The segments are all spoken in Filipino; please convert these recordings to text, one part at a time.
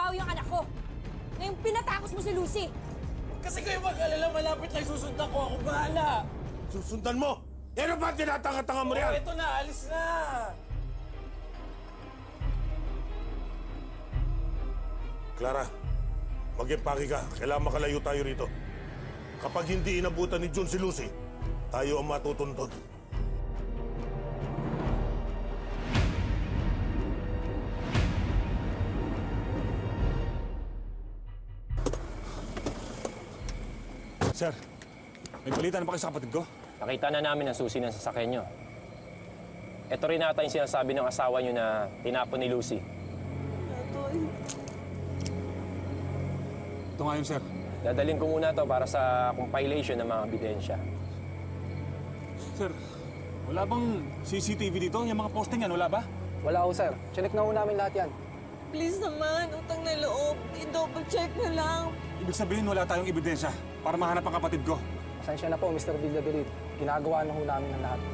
mababawi ang anak ko. Ngayong pinatakos mo si Lucy. Kasi kayo mag-alala, malapit lang susundan ko. Ako bahala. Susundan mo? Ano ba tinatanga-tanga mo riyan? Ito na, alis na. Clara, mag-impake ka. Kailangan makalayo tayo rito. Kapag hindi inabutan ni Jun si Lucy, tayo ang matutuntun. Sir, may balita na ba kayo sa kapatid ko? Nakita na namin ang susi ng sasakyan nyo. Ito rin ata yung sinasabi ng asawa nyo na tinapon ni Lucy. Ito nga yun, sir. Dadalhin ko muna to para sa compilation ng mga ebidensya. Sir, wala bang CCTV dito? Yung mga posting yan, wala ba? Wala ho, sir. Chinek na ho namin lahat yan. Please naman, utang na loob. I-double check na lang. Ibig sabihin, wala tayong ebidensya para mahanap ang kapatid ko. Pasensya na po, Mr. Villaverid. Ginagawa na ho namin ang lahat.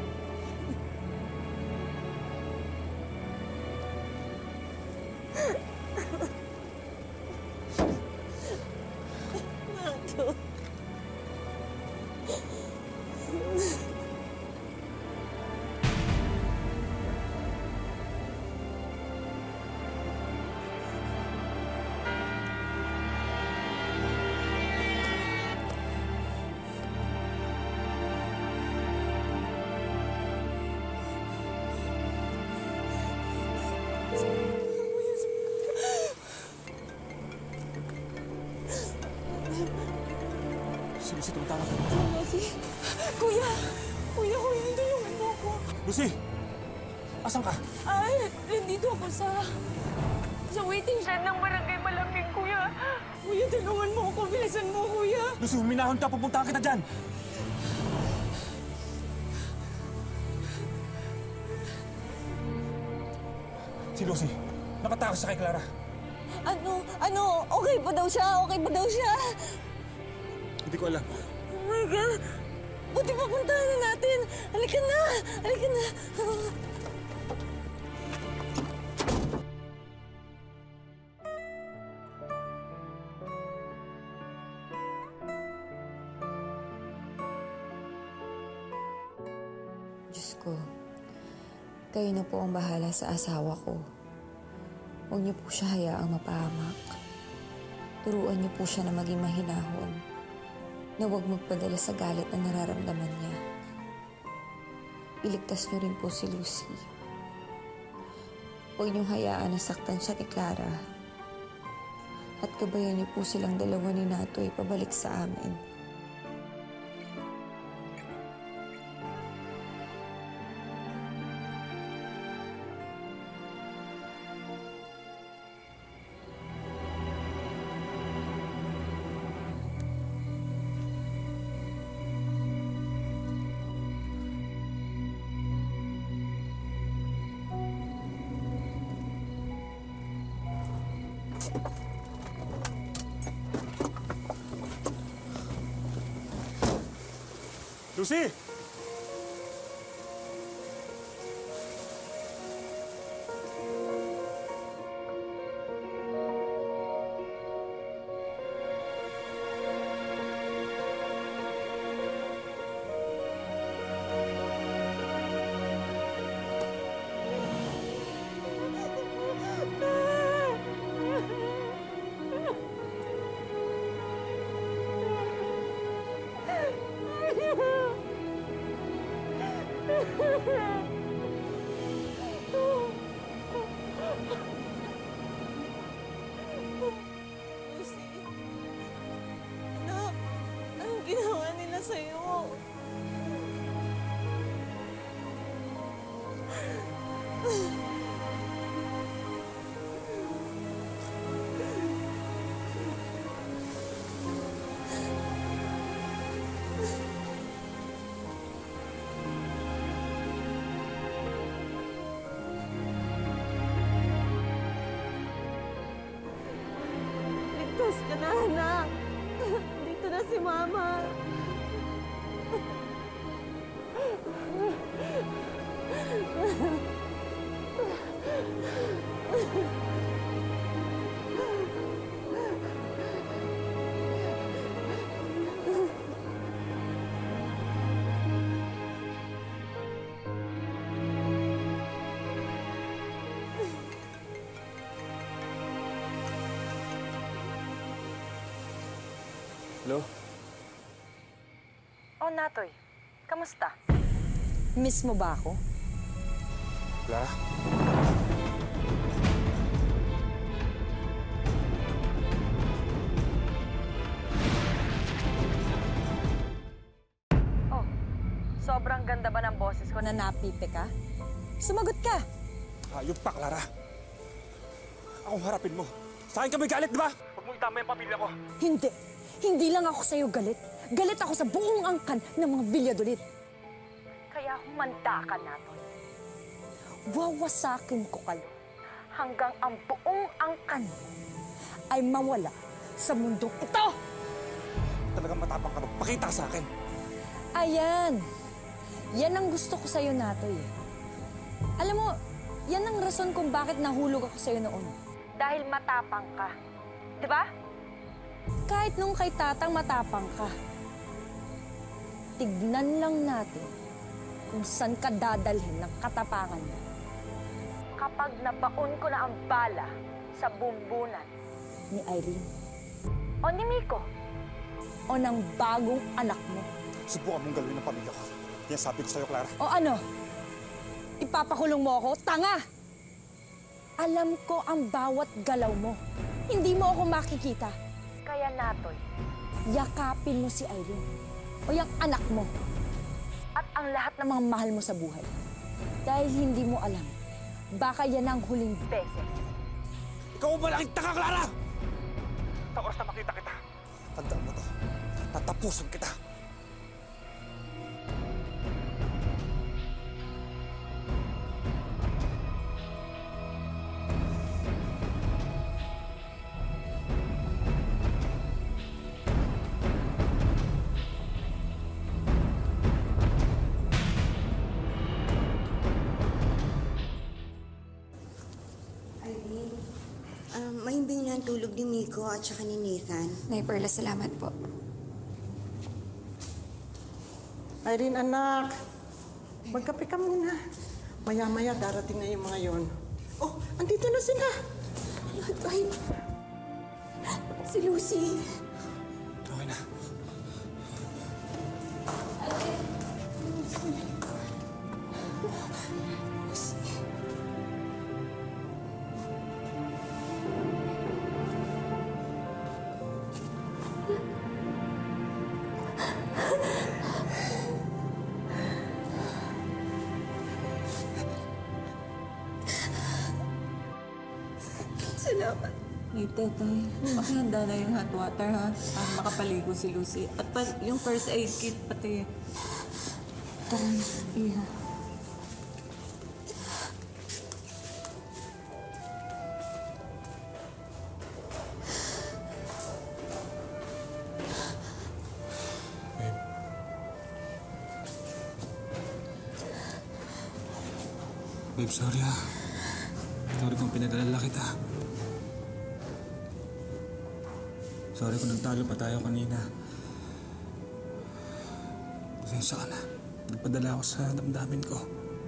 Mato. Si Lucy, tumatawag. Lucy. Kuya! Kuya, tulungan mo ako. Lucy! Asan ka? Ay, nandito ako sa waiting shed ng barangay Malamig, kuya. Kuya, tulungan mo ako. Bilisan mo, kuya. Lucy, huminahon ka. Pupuntahan kita dyan. Si Lucy, nakatakas siya kay Clara. Ano? Okay pa daw siya? Okay pa daw siya? Hindi ko alam. Oh my God! Buti pa puntahan na natin! Halika na! Halika na! Diyos ko, kayo na po ang bahala sa asawa ko. Huwag niyo po siya hayaang mapahamak. Turuan niyo po siya na maging mahinahon, na huwag magpadala sa galit na nararamdaman niya. Iligtas niyo rin po si Lucy. Huwag niyong hayaan na saktan siya ni Clara. At gabayan niyo po silang dalawa ni Natoy pabalik sa amin. Lucy! Lucy, anak, anong ginawa nila sa'yo? Ligtas ka na, anak. Dito na si Mama. Hello? Oh, Natoy. Kamusta? Miss mo ba ako? Clara? Oh, sobrang ganda ba ng boses ko Na napipe ka? Sumagot ka! Hayop pa, Clara. Ako harapin mo. Sa akin ka may galit, di ba? Huwag mo itama yung pamilya ko. Hindi! Hindi lang ako sa'yo galit. Galit ako sa buong angkan ng mga Villadolit. Kaya humanda ka, Natoy. Wawasakin ko kayo Hanggang ang buong angkan ay mawala sa mundong ito! Talagang matapang ka magpakita sa akin. Ayan! Yan ang gusto ko sa'yo, Natoy. Alam mo, yan ang rason kung bakit nahulog ako sa'yo noon. dahil matapang ka. Di ba? Kahit nung kay Tatang matapang ka, tignan lang natin kung saan ka dadalhin ng katapangan mo. Kapag nabaon ko na ang bala sa bumbunan Ni Irene o ni Miko, o ng bagong anak mo. Subukan mong galawin ang pamilya ko. Yan sabi ko sa'yo, Clara. O ano? Ipapakulong mo ako? Tanga! Alam ko ang bawat galaw mo. Hindi mo ako makikita. kaya Natoy, Yakapin mo si Irene o yung anak mo at ang lahat ng mga mahal mo sa buhay. Dahil hindi mo alam, baka yan ang huling beses. Ikaw ang malaking taka, Clara! Sa oras na makita kita, tandaan mo to. Tatapusan kita. Mahimbing na ang tulog ni Miko at saka ni Nathan. Nay Perla, salamat po. Irene, anak. Magkape ka muna. Maya-maya darating na yung mga yon. Oh, andito na sila. Ay, si Lucy. Okay na. Salamat. Hey, Tetay, makihanda na yung hot water, ha? Para makapaligo si Lucy. At yung first aid kit, pati. Tara, Iha. Babe, sorry ha. Sorry kung pinag-alala kita. Sorry kung nagtalo pa tayo kanina. Pasensya ka na. Nagpadala ako sa damdamin ko.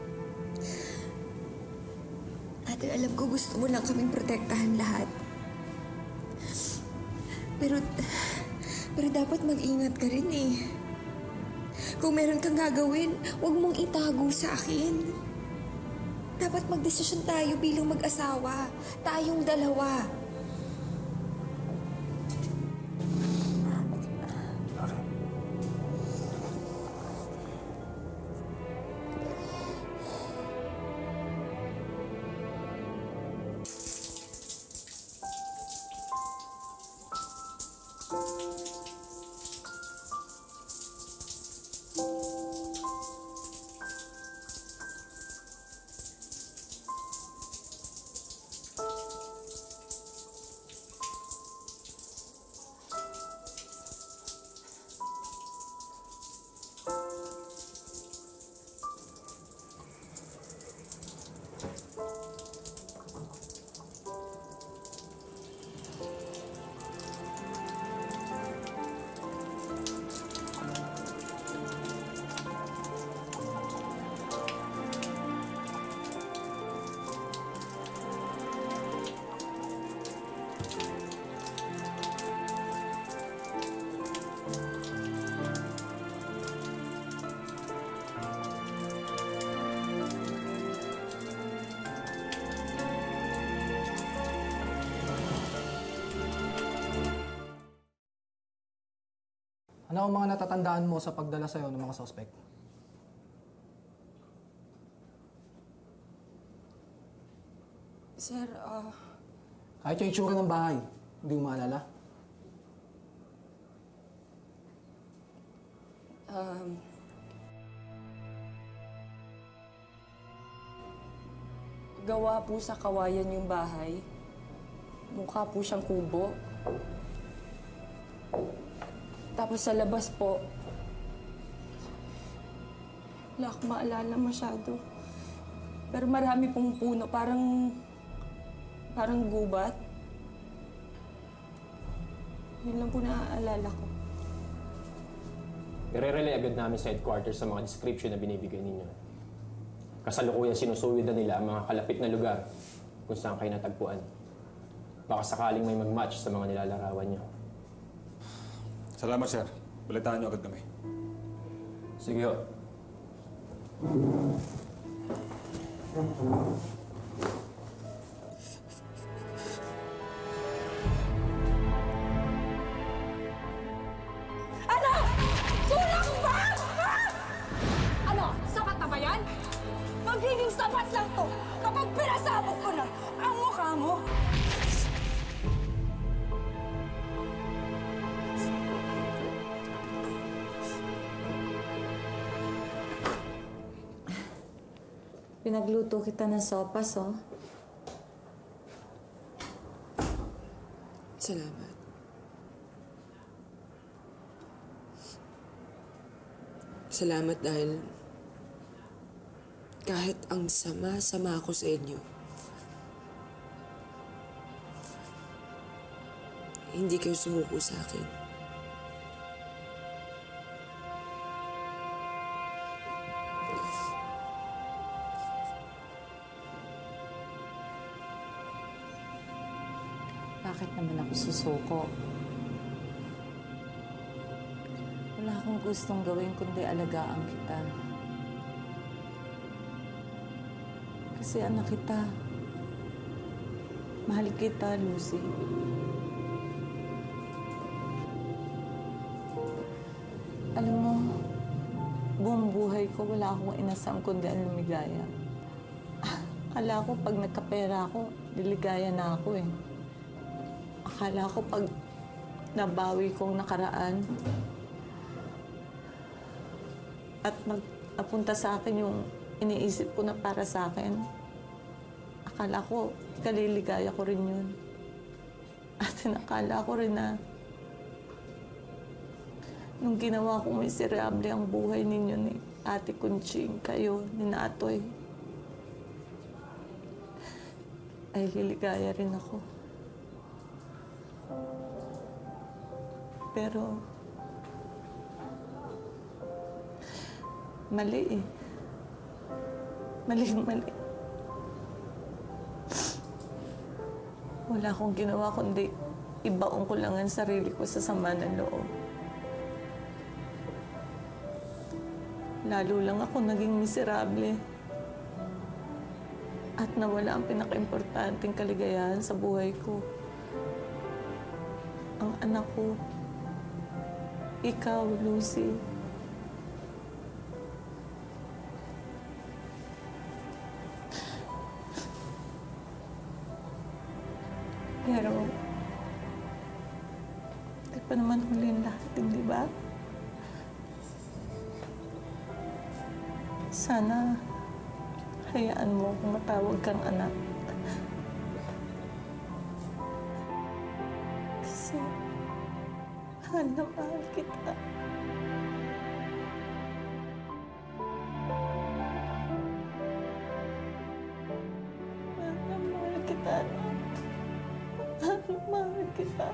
Ate, alam ko gusto mo lang kaming protektahan lahat. Pero dapat mag-ingat ka rin eh. Kung meron kang gagawin, huwag mong itago sa akin. Dapat magdesisyon tayo bilang mag-asawa. Tayong dalawa. Ano ang mga natatandaan mo sa pagdala sa'yo ng mga suspect? Sir, Kahit yung itsura ng bahay, hindi mo maalala? gawa po sa kawayan yung bahay. Mukha po siyang kubo. Tapos sa labas po, wala akong maalala masyado. Pero marami pong puno, parang gubat. Yun lang po naaalala ko. I-relay agad namin sa headquarters sa mga description na binibigay ninyo. Kasalukuyan sinusuwid na nila ang mga kalapit na lugar kung saan kayo natagpuan. Baka sakaling may mag-match sa mga nilalarawan nyo. Salamat, sir. Balitaan niyo agad kami. Sige ho. Ano? Kulang ba? Ha? Ano? Sapat na ba yan? Magiging sapat lang to kapag pinasabog ko na ang mukha mo. Pinagluto kita ng sopas, oh. Salamat. Salamat dahil kahit ang sama-sama ako sa inyo, hindi kayo sumuko sa akin. Bakit naman ako susuko? Wala akong gustong gawin kundi alagaan kita. Kasi anak kita. Mahal kita, Lucy. Alam mo, buong buhay ko wala akong inasam kundi ang lumigaya. Akala ko pag nagkapera ako, liligaya na ako eh. Akala ko pag nabawi kong nakaraan at napunta sa akin yung iniisip ko na para sa akin, akala ko kaliligaya ko rin yun. At nakala ko rin na nung ginawa kong miserable ang buhay ninyo ni Ate Conching, kayo, ni Natoy, ay liligaya rin ako. Pero mali eh. Mali. Wala akong ginawa kundi ibaon ko lang ang sarili ko sa sama ng loob. Lalo lang ako naging miserable. At nawala ang pinaka-importanting kaligayahan sa buhay ko. Ang anak ko. Ikaw, Lucy. Pero, di pa naman huli ang lahat, hindi ba? Sana, hayaan mo kung matawag kang anak. Kasi, mahal na mahal kita. Mahal na mahal kita, anak. Mahal na mahal kita.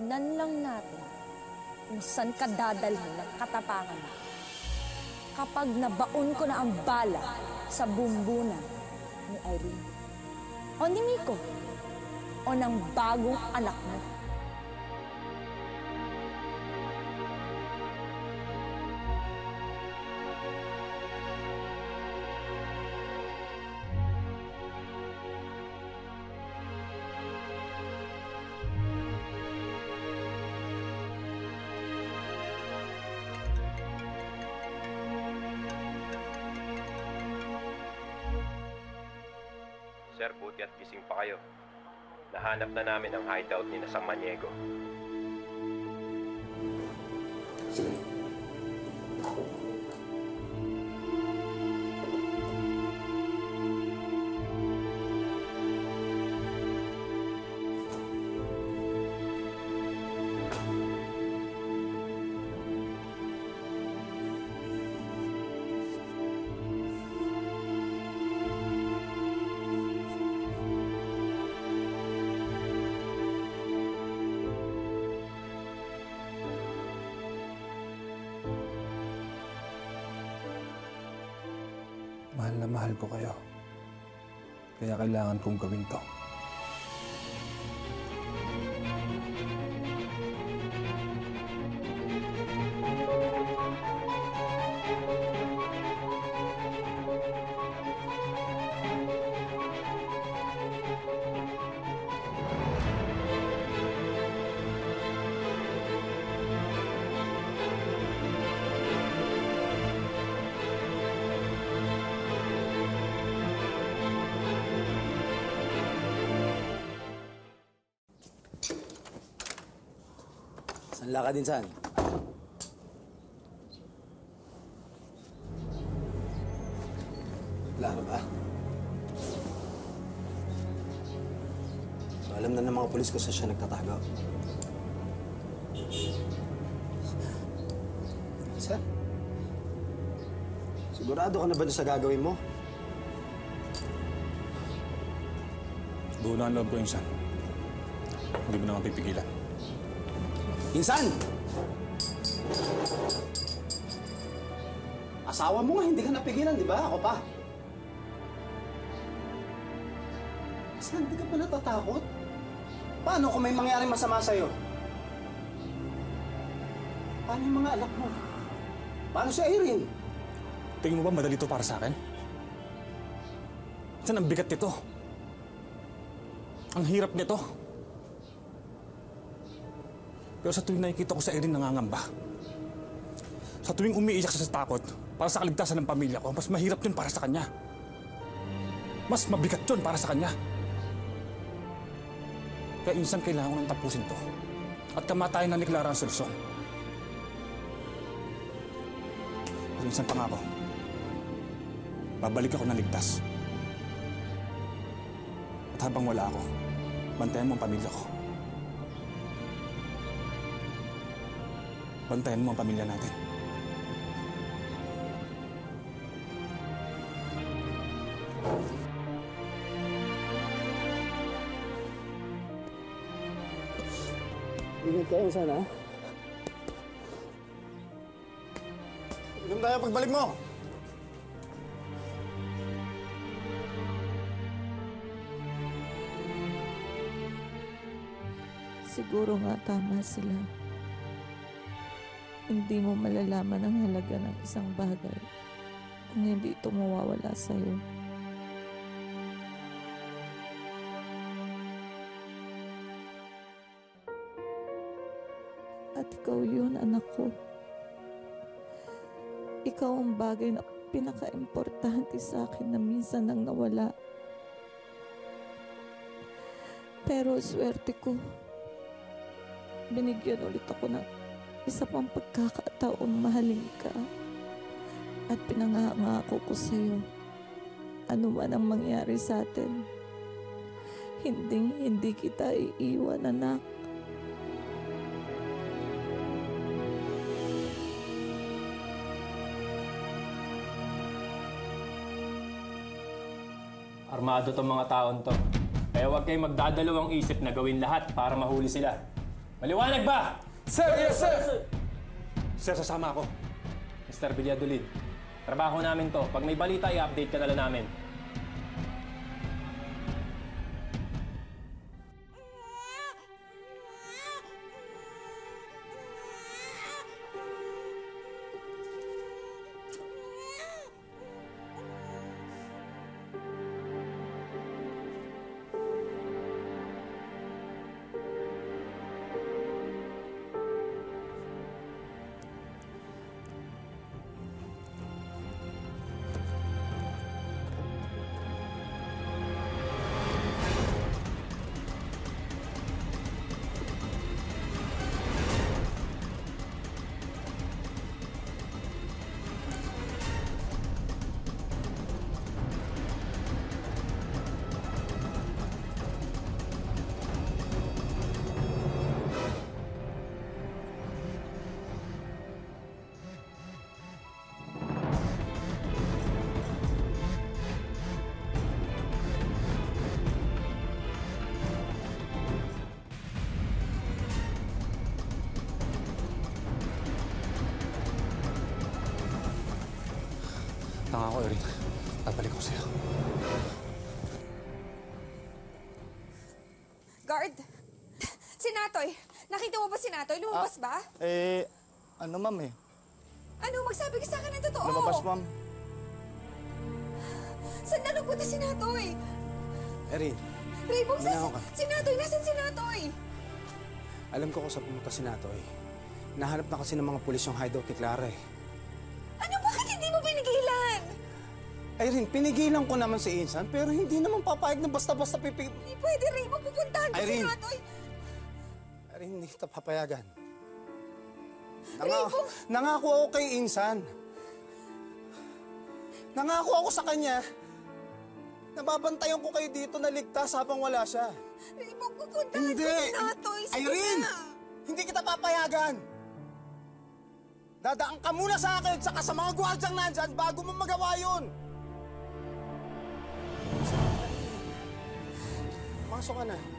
tignan lang natin kung saan ka dadalhin ng katapangan mo. Kapag nabaon ko na ang bala sa bumbunan ni Irene, o ni Miko, o ng bagong anak mo. Sir, buti at gising pa kayo. Nahanap na namin ang hideout ni Sang Maniego. Sige. Mahal na mahal ko kayo. Kaya kailangan kong gawin to. Sanla ka din, San? Wala na ba? So, alam na ng mga pulis ko saan siya nagtatago. San? Sigurado ka na ba doon sa gagawin mo? Buo na ang loob ko, Insan. Hindi mo naman pipigilan. Insan! Asawa mo nga, hindi ka napigilan, di ba? Ako pa. Insan, hindi ka pa natatakot? Paano kung may mangyaring masama sa'yo? Paano yung mga anak mo? Paano si Irene? Tingin mo ba madali ito para sa akin? Insan, ang bigat nito. Ang hirap nito. Pero sa tuwing nakikita ko sa Irene nangangamba, sa tuwing umiiyak siya sa takot para sa kaligtasan ng pamilya ko, mas mahirap yun para sa kanya. Mas mabigat yun para sa kanya. Kaya insan kailangan ko nang tapusin to. At kamatayan na ni Clara ang solusyon. Pero insan pangako, babalik ako ng ligtas. At habang wala ako, bantayan mo ang pamilya ko. Bantayan mo ang pamilya natin. Ingat kayo, sana. Inom tayo pagbalik mo. Siguro nga tama sila. Hindi mo malalaman ang halaga ng isang bagay kung hindi ito mawawala sa'yo. At ikaw yun, anak ko. Ikaw ang bagay na pinaka-importante sa akin na minsan nang nawala. Pero swerte ko, binigyan ulit ako ng isa pang pagkakataong mahalin ka. At pinangangako ko sa'yo, ano man ang mangyari sa atin, hindi kita iiwan, anak. Armado tong mga taon to. Kaya huwag kayong magdadalawang isip na gawin lahat para mahuli sila. Maliwanag ba? Sir, yes, sir! Sir, sasama ako. Mr. Villadolid, trabaho namin to. Pag may balita, i-update ka na lang namin. Tanga ako, Erin. Babalik ako sa'yo. Guard! Si Natoy! Nakita mo ba si Natoy? Lumabas ba? Ano ma'am eh? Ano? Magsabi ka sa akin ng totoo! Lumabas ma'am. Saan na nagpunta si Natoy? Erin, Raybong, Minaw ka. si Natoy! Nasaan si Natoy? alam ko kung saan pumunta si Natoy. Nahanap na kasi ng mga pulis yung hideout ni Clara eh. Ano? Bakit hindi mo pinigilan? Irene, pinigilan ko naman si Insan pero hindi naman papayag na basta-basta pipig... Hindi pwede, Raybong. Pupuntahan ko si Irene. Natoy. Irene, hindi kita papayagan. Raybong! Nangako ako kay Insan. Nangako ako sa kanya. Nababantayan ko kayo dito na ligtas habang wala siya. Raybong, pupuntahan Hindi! ko si Natoy. Sige Irene! na. Hindi kita papayagan! Dadaan ka muna sa akin, saka sa mga gwardyang nandyan bago mo magawa yun! Pasok ka na.